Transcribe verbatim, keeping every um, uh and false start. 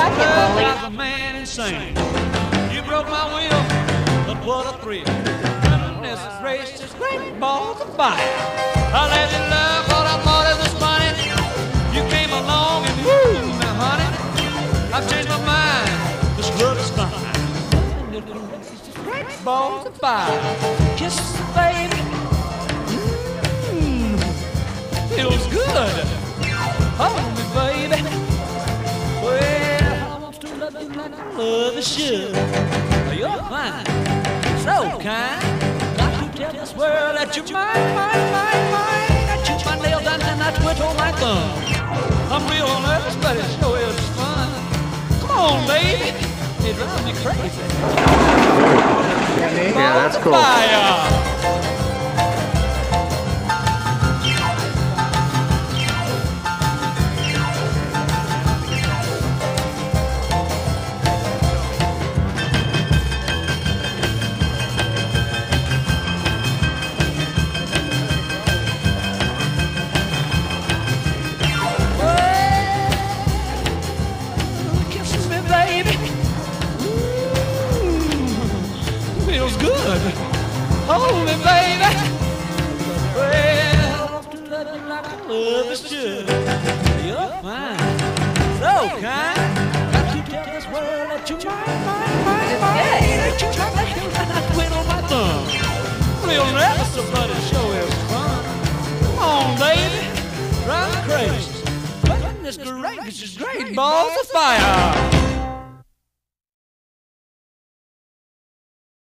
like it, Bully. Drives a man insane. You broke my will, but what a thrill. Goodness gracious, great balls of fire. I let you love what I thought it was funny. You came along and woo, now honey, I've changed my mind. This love is fine. Great balls of fire. Kisses, baby. Mmm, feels good. Hold me, baby. Well, I want to love you like I love you should. You're fine, so kind. Got to tell this world that you're mine, mine, mine, mine. I chew my nails down and I twiddle my thumb. I'm real nervous, but it sure is fun. Come on, baby. It drives me crazy. Yeah, that's cool. Fire. Feels good. Hold me, baby. Well, I want to love you like I love you should. You're fine, so kind. Got to tell this world that you're mine, mine, mine, mine. That you try to kill and I quit on my thumb. Real nervous, but it sure is fun. Come on, baby. Drive me crazy. Goodness gracious, great balls of fire.